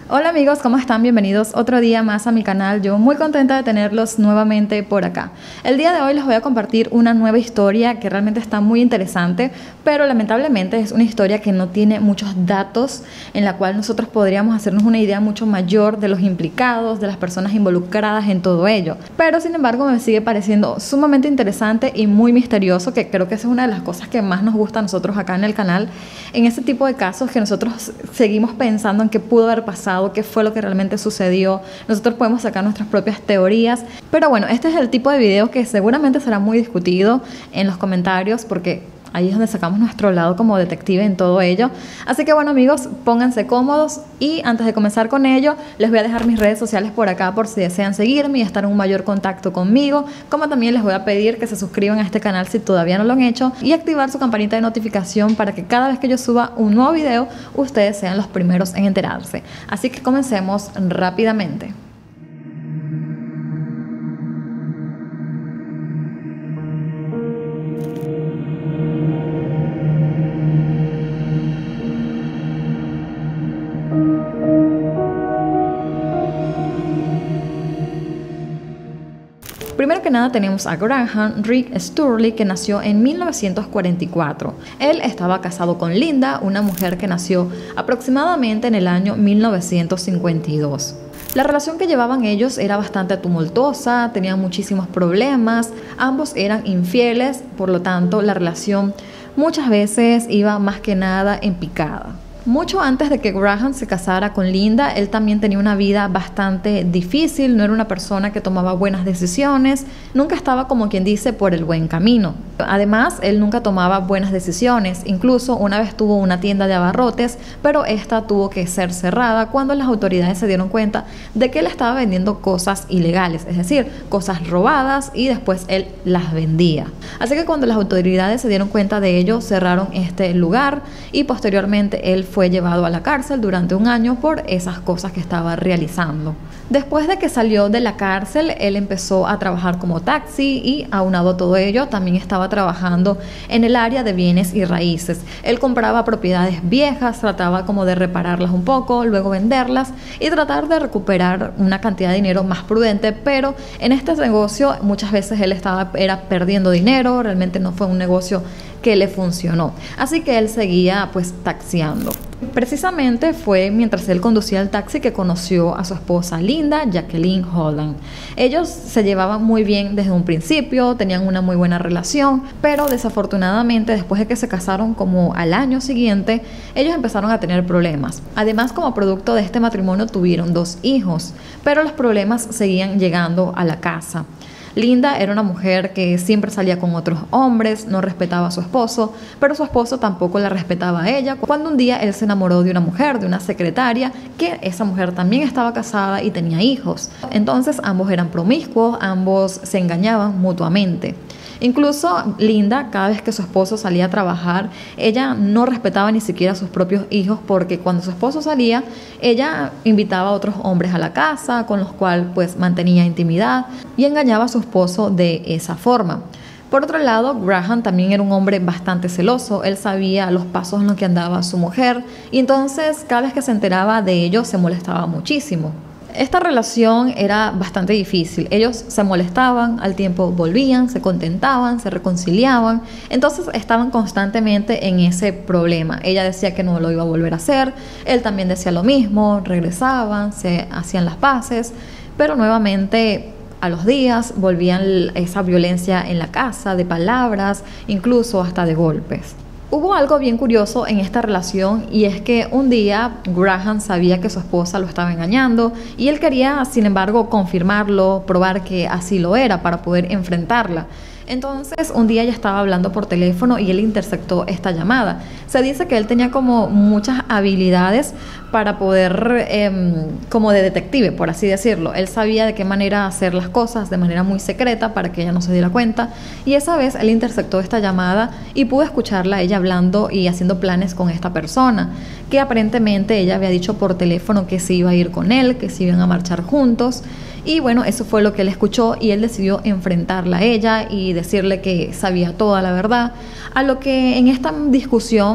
Hola amigos, ¿cómo están? Bienvenidos otro día más a mi canal. Yo muy contenta de tenerlos nuevamente por acá. El día de hoy les voy a compartir una nueva historia que realmente está muy interesante, pero lamentablemente es una historia que no tiene muchos datos en la cual nosotros podríamos hacernos una idea mucho mayor de los implicados, de las personas involucradas en todo ello. Pero sin embargo me sigue pareciendo sumamente interesante y muy misterioso, que creo que esa es una de las cosas que más nos gusta a nosotros acá en el canal, en este tipo de casos que nosotros seguimos pensando en qué pudo haber pasado, qué fue lo que realmente sucedió. Nosotros podemos sacar nuestras propias teorías, pero bueno, este es el tipo de video que seguramente será muy discutido en los comentarios, porque ahí es donde sacamos nuestro lado como detective en todo ello. Así que bueno amigos, pónganse cómodos y antes de comenzar con ello, les voy a dejar mis redes sociales por acá por si desean seguirme y estar en un mayor contacto conmigo, como también les voy a pedir que se suscriban a este canal si todavía no lo han hecho y activar su campanita de notificación para que cada vez que yo suba un nuevo video, ustedes sean los primeros en enterarse. Así que comencemos rápidamente. Primero que nada tenemos a Graham Rick Sturley, que nació en 1944. Él estaba casado con Linda, una mujer que nació aproximadamente en el año 1952. La relación que llevaban ellos era bastante tumultuosa, tenían muchísimos problemas, ambos eran infieles, por lo tanto la relación muchas veces iba más que nada en picada. Mucho antes de que Graham se casara con Linda, él también tenía una vida bastante difícil, no era una persona que tomaba buenas decisiones, nunca estaba, como quien dice, por el buen camino. Además, él nunca tomaba buenas decisiones, incluso una vez tuvo una tienda de abarrotes, pero esta tuvo que ser cerrada cuando las autoridades se dieron cuenta de que él estaba vendiendo cosas ilegales, es decir, cosas robadas, y después él las vendía. Así que cuando las autoridades se dieron cuenta de ello, cerraron este lugar y posteriormente él fue llevado a la cárcel durante un año por esas cosas que estaba realizando. Después de que salió de la cárcel, él empezó a trabajar como taxi y, aunado a todo ello, también estaba trabajando en el área de bienes y raíces. Él compraba propiedades viejas, trataba como de repararlas un poco, luego venderlas y tratar de recuperar una cantidad de dinero más prudente, pero en este negocio muchas veces él era perdiendo dinero, realmente no fue un negocio que le funcionó. Así que él seguía pues taxiando. Precisamente fue mientras él conducía el taxi que conoció a su esposa Linda, Jacqueline Holland. Ellos se llevaban muy bien desde un principio, tenían una muy buena relación, pero desafortunadamente después de que se casaron como al año siguiente, ellos empezaron a tener problemas. Además, como producto de este matrimonio tuvieron 2 hijos, pero los problemas seguían llegando a la casa. Linda era una mujer que siempre salía con otros hombres, no respetaba a su esposo, pero su esposo tampoco la respetaba a ella. Cuando un día él se enamoró de una mujer, de una secretaria, que esa mujer también estaba casada y tenía hijos. Entonces ambos eran promiscuos, ambos se engañaban mutuamente. Incluso Linda, cada vez que su esposo salía a trabajar, ella no respetaba ni siquiera a sus propios hijos, porque cuando su esposo salía, ella invitaba a otros hombres a la casa, con los cuales pues mantenía intimidad y engañaba a su esposo de esa forma. Por otro lado, Graham también era un hombre bastante celoso. Él sabía los pasos en los que andaba su mujer y entonces cada vez que se enteraba de ello se molestaba muchísimo. Esta relación era bastante difícil. Ellos se molestaban, al tiempo volvían, se contentaban, se reconciliaban. Entonces estaban constantemente en ese problema. Ella decía que no lo iba a volver a hacer, él también decía lo mismo, regresaban, se hacían las paces, pero nuevamente a los días volvían esa violencia en la casa, de palabras, incluso hasta de golpes. Hubo algo bien curioso en esta relación, y es que un día Graham sabía que su esposa lo estaba engañando y él quería, sin embargo, confirmarlo, probar que así lo era para poder enfrentarla. Entonces un día ella estaba hablando por teléfono y él interceptó esta llamada. Se dice que él tenía como muchas habilidades para poder, como de detective, por así decirlo. Él sabía de qué manera hacer las cosas de manera muy secreta para que ella no se diera cuenta. Y esa vez él interceptó esta llamada y pudo escucharla a ella hablando y haciendo planes con esta persona, que aparentemente ella había dicho por teléfono que se iba a ir con él, que se iban a marchar juntos. Y bueno, eso fue lo que él escuchó y él decidió enfrentarla a ella y decirle que sabía toda la verdad. A lo que en esta discusión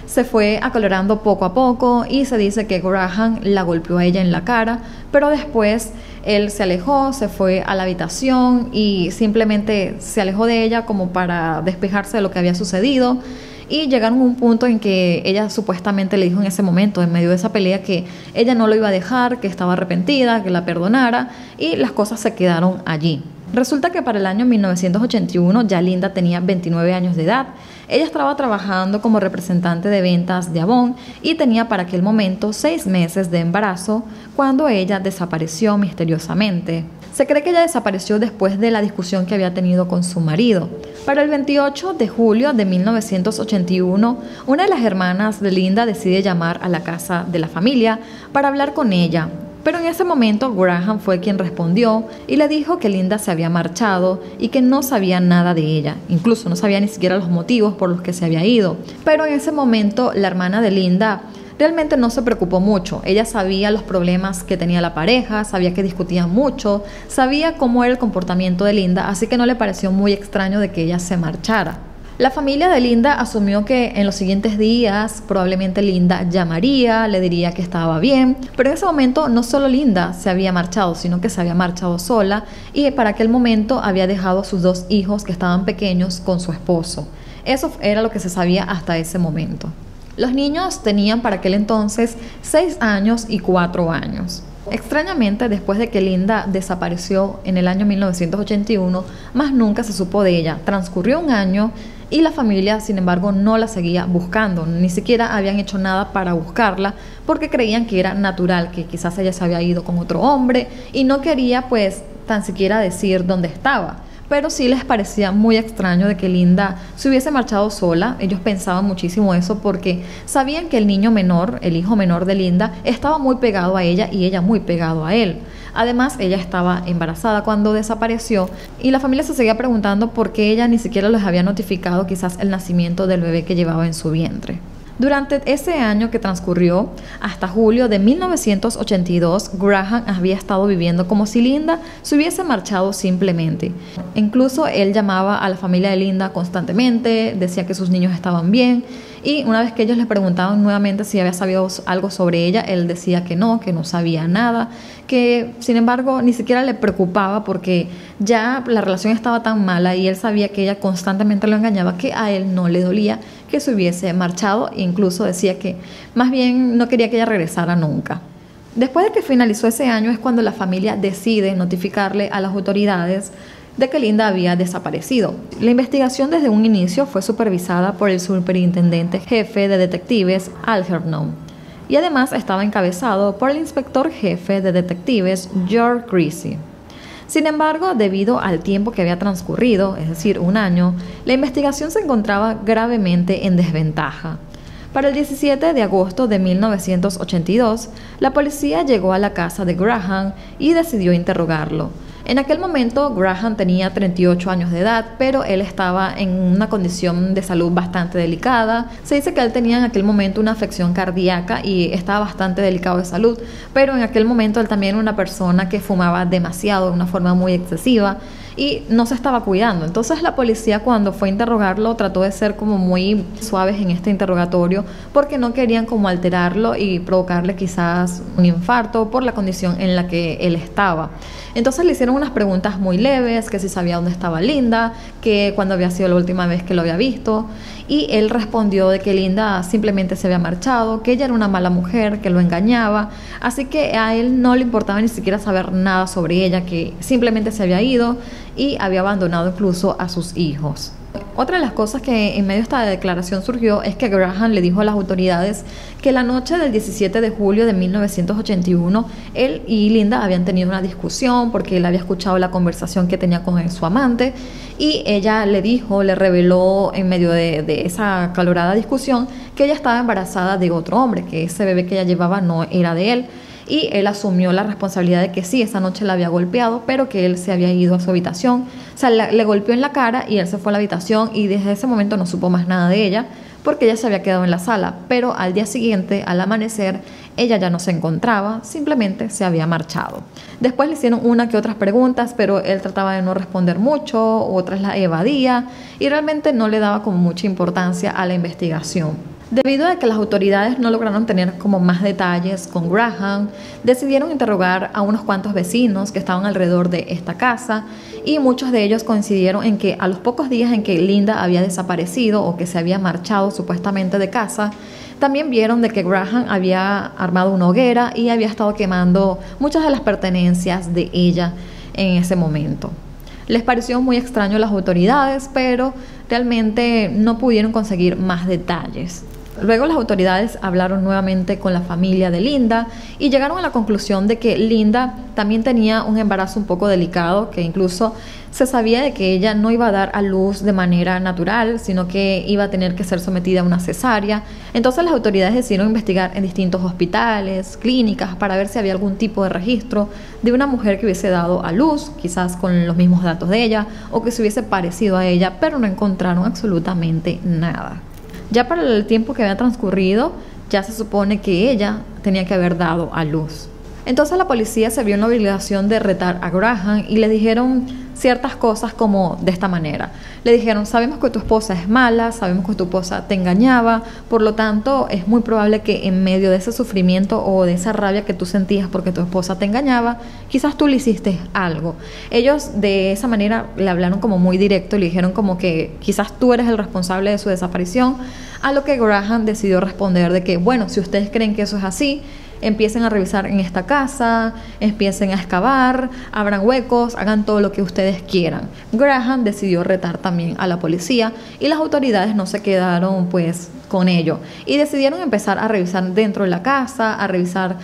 se fue acolorando poco a poco y se dice que Graham la golpeó a ella en la cara, pero después él se alejó, se fue a la habitación y simplemente se alejó de ella como para despejarse de lo que había sucedido. Y llegaron a un punto en que ella supuestamente le dijo en ese momento, en medio de esa pelea, que ella no lo iba a dejar, que estaba arrepentida, que la perdonara, y las cosas se quedaron allí. Resulta que para el año 1981 ya Linda tenía 29 años de edad. Ella estaba trabajando como representante de ventas de Avon y tenía para aquel momento 6 meses de embarazo cuando ella desapareció misteriosamente. Se cree que ella desapareció después de la discusión que había tenido con su marido. Para el 28 de julio de 1981, una de las hermanas de Linda decide llamar a la casa de la familia para hablar con ella. Pero en ese momento Graham fue quien respondió y le dijo que Linda se había marchado y que no sabía nada de ella. Incluso no sabía ni siquiera los motivos por los que se había ido. Pero en ese momento la hermana de Linda realmente no se preocupó mucho. Ella sabía los problemas que tenía la pareja, sabía que discutían mucho, sabía cómo era el comportamiento de Linda, así que no le pareció muy extraño de que ella se marchara. La familia de Linda asumió que en los siguientes días probablemente Linda llamaría, le diría que estaba bien, pero en ese momento no solo Linda se había marchado, sino que se había marchado sola y para aquel momento había dejado a sus 2 hijos que estaban pequeños con su esposo. Eso era lo que se sabía hasta ese momento. Los niños tenían para aquel entonces 6 años y 4 años. Extrañamente, después de que Linda desapareció en el año 1981, más nunca se supo de ella. Transcurrió un año y la familia, sin embargo, no la seguía buscando. Ni siquiera habían hecho nada para buscarla porque creían que era natural, que quizás ella se había ido con otro hombre y no quería pues tan siquiera decir dónde estaba. Pero sí les parecía muy extraño de que Linda se hubiese marchado sola. Ellos pensaban muchísimo eso porque sabían que el niño menor, el hijo menor de Linda, estaba muy pegado a ella y ella muy pegado a él. Además, ella estaba embarazada cuando desapareció y la familia se seguía preguntando por qué ella ni siquiera les había notificado quizás el nacimiento del bebé que llevaba en su vientre. Durante ese año que transcurrió, hasta julio de 1982, Graham había estado viviendo como si Linda se hubiese marchado simplemente. Incluso él llamaba a la familia de Linda constantemente, decía que sus niños estaban bien y una vez que ellos le preguntaban nuevamente si había sabido algo sobre ella, él decía que no sabía nada, que sin embargo ni siquiera le preocupaba porque ya la relación estaba tan mala y él sabía que ella constantemente lo engañaba que a él no le dolía que se hubiese marchado e incluso decía que más bien no quería que ella regresara nunca. Después de que finalizó ese año es cuando la familia decide notificarle a las autoridades de que Linda había desaparecido. La investigación desde un inicio fue supervisada por el superintendente jefe de detectives Algernon y además estaba encabezado por el inspector jefe de detectives George Creasy. Sin embargo, debido al tiempo que había transcurrido, es decir, un año, la investigación se encontraba gravemente en desventaja. Para el 17 de agosto de 1982, la policía llegó a la casa de Graham y decidió interrogarlo. En aquel momento, Graham tenía 38 años de edad, pero él estaba en una condición de salud bastante delicada. Se dice que él tenía en aquel momento una afección cardíaca y estaba bastante delicado de salud, pero en aquel momento él también era una persona que fumaba demasiado, de una forma muy excesiva, y no se estaba cuidando. Entonces la policía, cuando fue a interrogarlo, trató de ser como muy suaves en este interrogatorio porque no querían como alterarlo y provocarle quizás un infarto por la condición en la que él estaba. Entonces le hicieron unas preguntas muy leves, que si sabía dónde estaba Linda, que cuándo había sido la última vez que lo había visto, y él respondió de que Linda simplemente se había marchado, que ella era una mala mujer, que lo engañaba, así que a él no le importaba ni siquiera saber nada sobre ella, que simplemente se había ido y había abandonado incluso a sus hijos. Otra de las cosas que en medio de esta declaración surgió es que Graham le dijo a las autoridades que la noche del 17 de julio de 1981 él y Linda habían tenido una discusión porque él había escuchado la conversación que tenía con su amante y ella le reveló en medio de esa acalorada discusión que ella estaba embarazada de otro hombre, que ese bebé que ella llevaba no era de él. Y él asumió la responsabilidad de que sí, esa noche la había golpeado, pero que él se había ido a su habitación. O sea, le golpeó en la cara y él se fue a la habitación y desde ese momento no supo más nada de ella porque ella se había quedado en la sala. Pero al día siguiente, al amanecer, ella ya no se encontraba, simplemente se había marchado. Después le hicieron una que otras preguntas, pero él trataba de no responder mucho, otras la evadía y realmente no le daba como mucha importancia a la investigación. Debido a que las autoridades no lograron tener como más detalles con Graham, decidieron interrogar a unos cuantos vecinos que estaban alrededor de esta casa y muchos de ellos coincidieron en que a los pocos días en que Linda había desaparecido o que se había marchado supuestamente de casa, también vieron de que Graham había armado una hoguera y había estado quemando muchas de las pertenencias de ella en ese momento. Les pareció muy extraño a las autoridades, pero realmente no pudieron conseguir más detalles. Luego las autoridades hablaron nuevamente con la familia de Linda y llegaron a la conclusión de que Linda también tenía un embarazo un poco delicado, que incluso se sabía de que ella no iba a dar a luz de manera natural, sino que iba a tener que ser sometida a una cesárea. Entonces las autoridades decidieron investigar en distintos hospitales, clínicas, para ver si había algún tipo de registro de una mujer que hubiese dado a luz, quizás con los mismos datos de ella, o que se hubiese parecido a ella, pero no encontraron absolutamente nada. Ya para el tiempo que había transcurrido, ya se supone que ella tenía que haber dado a luz. Entonces la policía se vio en la obligación de retar a Graham y le dijeron ciertas cosas como de esta manera. Le dijeron: sabemos que tu esposa es mala, sabemos que tu esposa te engañaba, por lo tanto es muy probable que en medio de ese sufrimiento o de esa rabia que tú sentías porque tu esposa te engañaba, quizás tú le hiciste algo. Ellos de esa manera le hablaron como muy directo y le dijeron como que quizás tú eres el responsable de su desaparición, a lo que Graham decidió responder de que bueno, si ustedes creen que eso es así, empiecen a revisar en esta casa, empiecen a excavar, abran huecos, hagan todo lo que ustedes quieran. Graham decidió retar también a la policía y las autoridades no se quedaron pues con ello y decidieron empezar a revisar dentro de la casa, a revisar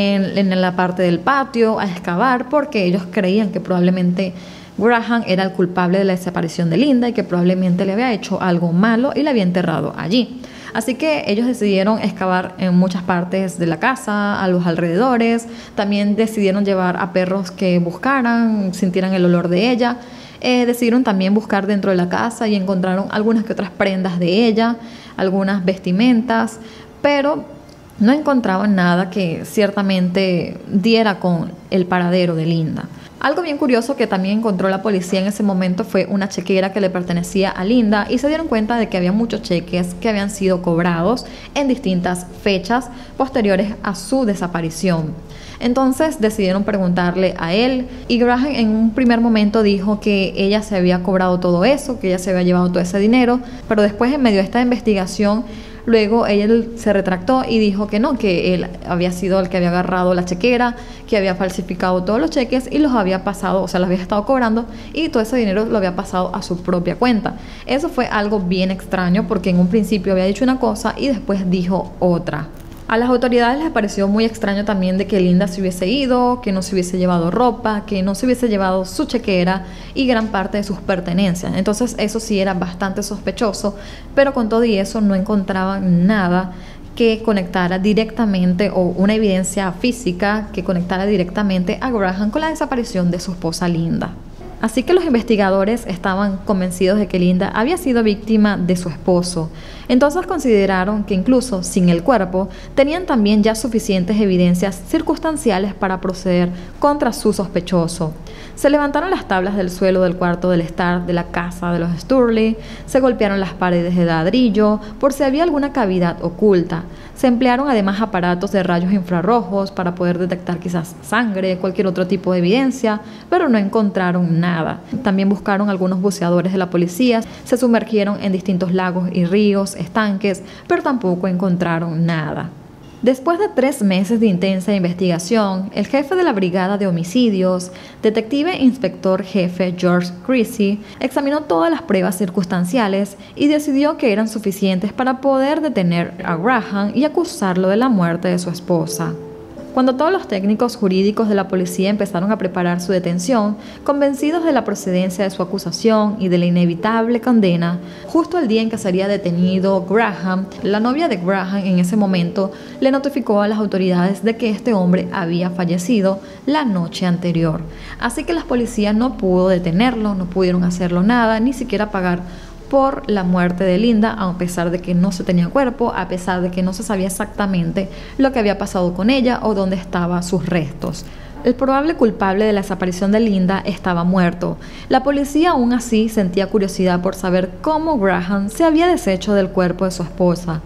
en la parte del patio, a excavar, porque ellos creían que probablemente Graham era el culpable de la desaparición de Linda y que probablemente le había hecho algo malo y la había enterrado allí. Así que ellos decidieron excavar en muchas partes de la casa, a los alrededores. También decidieron llevar a perros que buscaran, sintieran el olor de ella. Decidieron también buscar dentro de la casa y encontraron algunas que otras prendas de ella, algunas vestimentas, pero no encontraban nada que ciertamente diera con el paradero de Linda. Algo bien curioso que también encontró la policía en ese momento fue una chequera que le pertenecía a Linda y se dieron cuenta de que había muchos cheques que habían sido cobrados en distintas fechas posteriores a su desaparición. Entonces decidieron preguntarle a él y Graham en un primer momento dijo que ella se había cobrado todo eso, que ella se había llevado todo ese dinero, pero después en medio de esta investigación luego ella se retractó y dijo que no, que él había sido el que había agarrado la chequera, que había falsificado todos los cheques y los había pasado, o sea, los había estado cobrando y todo ese dinero lo había pasado a su propia cuenta. Eso fue algo bien extraño porque en un principio había dicho una cosa y después dijo otra. A las autoridades les pareció muy extraño también de que Linda se hubiese ido, que no se hubiese llevado ropa, que no se hubiese llevado su chequera y gran parte de sus pertenencias. Entonces eso sí era bastante sospechoso, pero con todo y eso no encontraban nada que conectara directamente o una evidencia física que conectara directamente a Graham con la desaparición de su esposa Linda. Así que los investigadores estaban convencidos de que Linda había sido víctima de su esposo. Entonces consideraron que incluso sin el cuerpo, tenían también ya suficientes evidencias circunstanciales para proceder contra su sospechoso. Se levantaron las tablas del suelo del cuarto del estar de la casa de los Sturley, se golpearon las paredes de ladrillo por si había alguna cavidad oculta. Se emplearon además aparatos de rayos infrarrojos para poder detectar quizás sangre, cualquier otro tipo de evidencia, pero no encontraron nada. También buscaron algunos buceadores de la policía, se sumergieron en distintos lagos y ríos, estanques, pero tampoco encontraron nada. Después de 3 meses de intensa investigación, el jefe de la Brigada de Homicidios, detective e inspector jefe George Creasy, examinó todas las pruebas circunstanciales y decidió que eran suficientes para poder detener a Graham y acusarlo de la muerte de su esposa. Cuando todos los técnicos jurídicos de la policía empezaron a preparar su detención, convencidos de la procedencia de su acusación y de la inevitable condena, justo el día en que sería detenido Graham, la novia de Graham en ese momento le notificó a las autoridades de que este hombre había fallecido la noche anterior. Así que la policía no pudo detenerlo, no pudieron hacerlo nada, ni siquiera pagar por la muerte de Linda, a pesar de que no se tenía cuerpo, a pesar de que no se sabía exactamente lo que había pasado con ella o dónde estaban sus restos. El probable culpable de la desaparición de Linda estaba muerto. La policía aún así sentía curiosidad por saber cómo Graham se había deshecho del cuerpo de su esposa.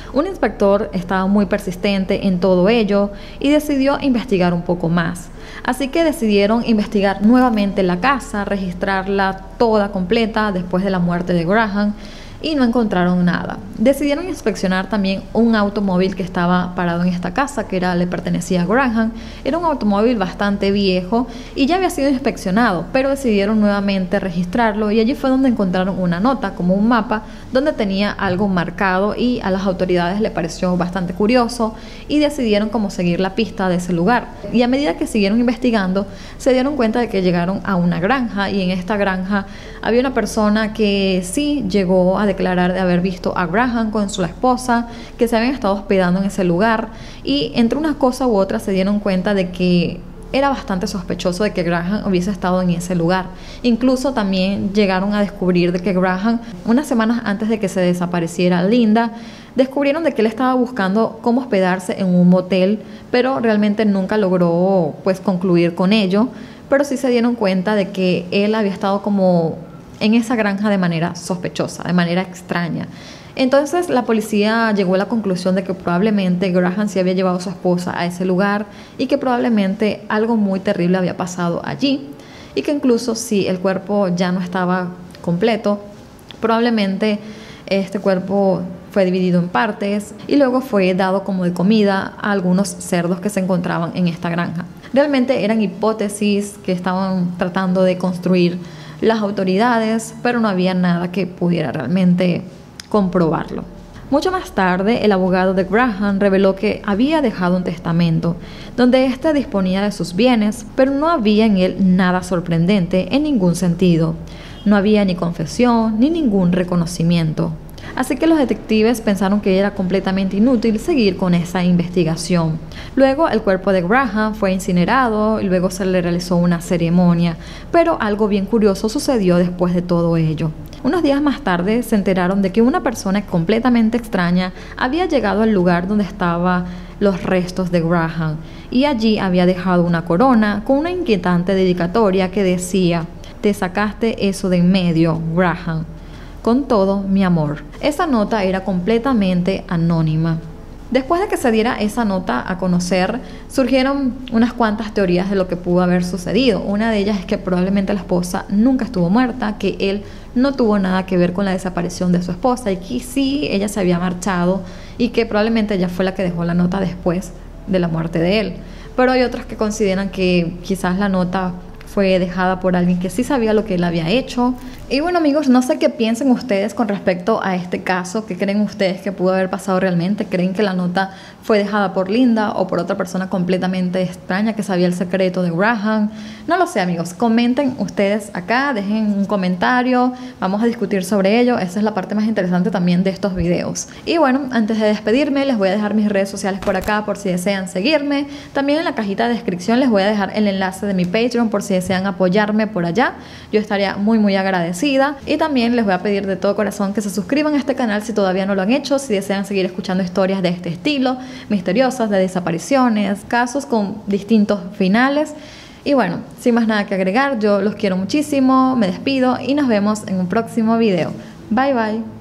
Un inspector estaba muy persistente en todo ello y decidió investigar un poco más. Así que decidieron investigar nuevamente la casa, registrarla toda completa después de la muerte de Graham, y no encontraron nada. Decidieron inspeccionar también un automóvil que estaba parado en esta casa, que le pertenecía a Graham. Era un automóvil bastante viejo y ya había sido inspeccionado, pero decidieron nuevamente registrarlo, y allí fue donde encontraron una nota, como un mapa, donde tenía algo marcado, y a las autoridades le pareció bastante curioso y decidieron como seguir la pista de ese lugar. Y a medida que siguieron investigando, se dieron cuenta de que llegaron a una granja, y en esta granja había una persona que sí llegó a declarar de haber visto a Graham con su esposa, que se habían estado hospedando en ese lugar, y entre una cosa u otra se dieron cuenta de que era bastante sospechoso de que Graham hubiese estado en ese lugar. Incluso también llegaron a descubrir de que Graham, unas semanas antes de que se desapareciera Linda, descubrieron de que él estaba buscando cómo hospedarse en un motel, pero realmente nunca logró pues concluir con ello. Pero sí se dieron cuenta de que él había estado como en esa granja de manera sospechosa, de manera extraña. Entonces la policía llegó a la conclusión de que probablemente Graham se había llevado a su esposa a ese lugar, y que probablemente algo muy terrible había pasado allí, y que incluso si el cuerpo ya no estaba completo, probablemente este cuerpo fue dividido en partes y luego fue dado como de comida a algunos cerdos que se encontraban en esta granja. Realmente eran hipótesis que estaban tratando de construir las autoridades, pero no había nada que pudiera realmente comprobarlo. Mucho más tarde, el abogado de Graham reveló que había dejado un testamento donde éste disponía de sus bienes, pero no había en él nada sorprendente en ningún sentido. No había ni confesión ni ningún reconocimiento. Así que los detectives pensaron que era completamente inútil seguir con esa investigación. Luego el cuerpo de Graham fue incinerado y luego se le realizó una ceremonia, pero algo bien curioso sucedió después de todo ello. Unos días más tarde se enteraron de que una persona completamente extraña había llegado al lugar donde estaban los restos de Graham, y allí había dejado una corona con una inquietante dedicatoria que decía: "Te sacaste eso de en medio, Graham. Con todo mi amor". Esa nota era completamente anónima. Después de que se diera esa nota a conocer, surgieron unas cuantas teorías de lo que pudo haber sucedido. Una de ellas es que probablemente la esposa nunca estuvo muerta, que él no tuvo nada que ver con la desaparición de su esposa, y que sí, ella se había marchado, y que probablemente ella fue la que dejó la nota después de la muerte de él. Pero hay otros que consideran que quizás la nota fue dejada por alguien que sí sabía lo que él había hecho. Y bueno, amigos, no sé qué piensen ustedes con respecto a este caso. ¿Qué creen ustedes que pudo haber pasado realmente? ¿Creen que la nota fue dejada por Linda o por otra persona completamente extraña que sabía el secreto de Graham? No lo sé, amigos. Comenten ustedes acá, dejen un comentario, vamos a discutir sobre ello. Esa es la parte más interesante también de estos videos. Y bueno, antes de despedirme, les voy a dejar mis redes sociales por acá por si desean seguirme. También en la cajita de descripción les voy a dejar el enlace de mi Patreon por si desean apoyarme por allá. Yo estaría muy agradecida. Y también les voy a pedir de todo corazón que se suscriban a este canal si todavía no lo han hecho, si desean seguir escuchando historias de este estilo, misteriosas, de desapariciones, casos con distintos finales. Y bueno, sin más nada que agregar, yo los quiero muchísimo, me despido y nos vemos en un próximo video. Bye bye.